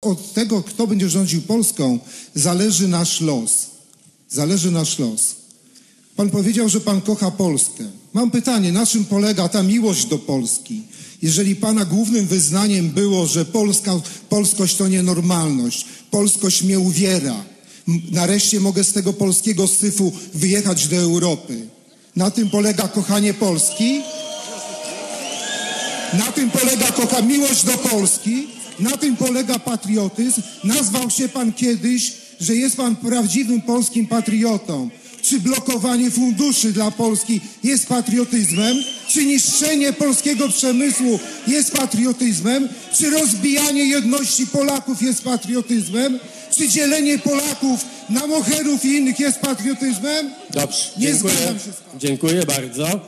od tego, kto będzie rządził Polską, zależy nasz los. Zależy nasz los. Pan powiedział, że pan kocha Polskę. Mam pytanie, na czym polega ta miłość do Polski? Jeżeli pana głównym wyznaniem było, że polskość to nienormalność, polskość mnie uwiera, nareszcie mogę z tego polskiego syfu wyjechać do Europy. Na tym polega kochanie Polski? Na tym polega miłość do Polski? Na tym polega patriotyzm? Nazwał się pan kiedyś, że jest pan prawdziwym polskim patriotą. Czy blokowanie funduszy dla Polski jest patriotyzmem? Czy niszczenie polskiego przemysłu jest patriotyzmem? Czy rozbijanie jedności Polaków jest patriotyzmem? Czy dzielenie Polaków na moherów i innych jest patriotyzmem? Dobrze, Nie zgadzam się z panem. Dziękuję bardzo.